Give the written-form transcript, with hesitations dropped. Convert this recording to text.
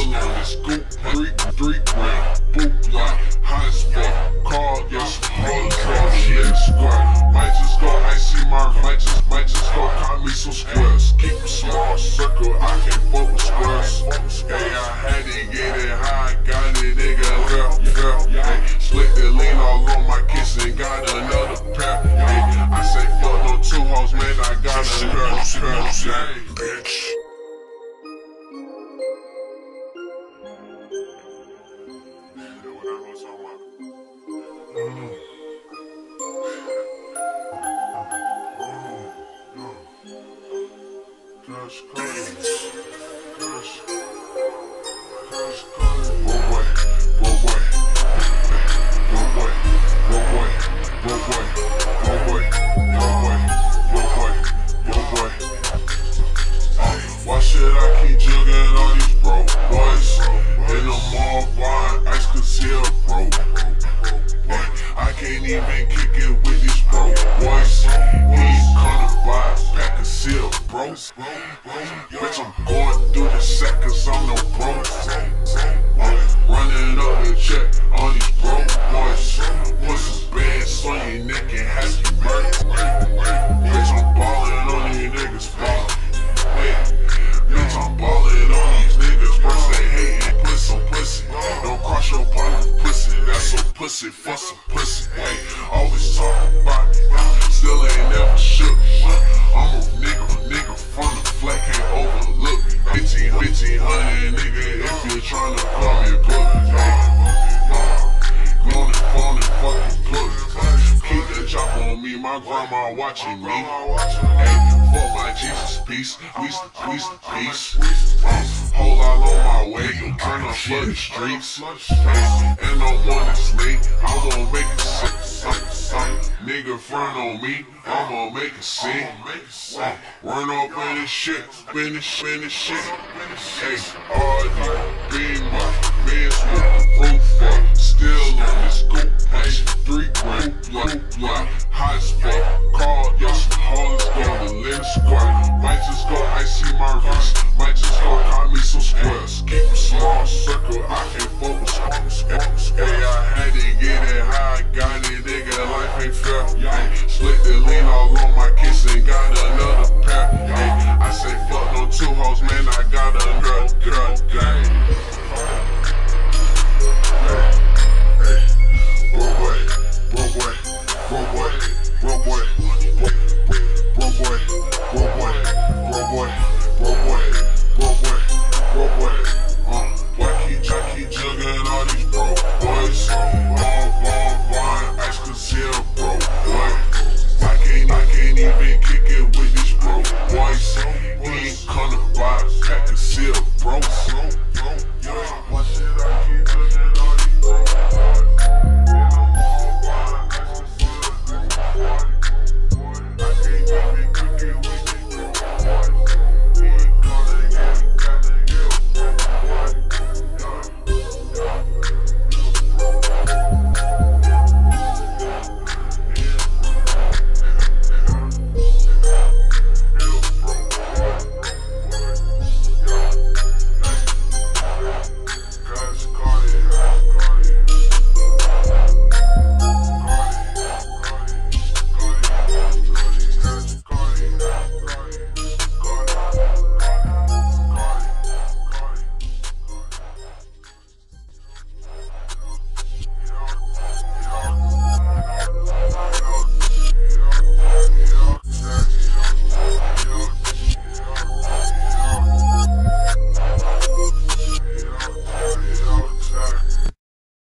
Still on this scoop, 3 grand, boot block, hot as fuck, call, yes, hard call, shit, squad. Might just go icy my, might just go cop me some squares. Keep a small circle, I can't fuck with squares. Hey, I had to get it high, got it, nigga, girl, hey, split the lean all on my kiss and got another pair. Hey, I say fuck no 2 hoes, man, I got a girl, hey, bitch. Why should I keep jugging all these broke boys? In the mall buying ice cause he a broke. I can't even kick it with these broke boys. He ain't gonna buy a pack of seal, bro. Bitch, I'm going through the sack cause I'm no broke. Running up the check on these broke boys. Put some bands on your neck and have you murdered. Bitch, I'm ballin' on these niggas, ballin'. Bitch, I'm ballin' on these niggas. First they hatin', put some pussy. Don't cross your partner, pussy. That's some pussy, for some pussy. Hey, always talking about me, still ain't never shook. I'm a nigga from the flat, can't overlook me. 1500 nigga, if you're tryna call me a book. Hey, on the phone and fucking book. Keep the chop on me, my grandma watching me. Hey, fuck my Jesus peace, peace. Whole lot on my way, turn up flood the streets. And no one is late, I won't make it sick. Nigga front on me, I'ma make a scene. Run up in this shit, finish shit. Hey, all you beamer, man smoke roof up. Still on this scoop, 3 grand, block, hot as fuck. Call, yo, some hoes go to Lynn Squad. Might just go icy my wrist.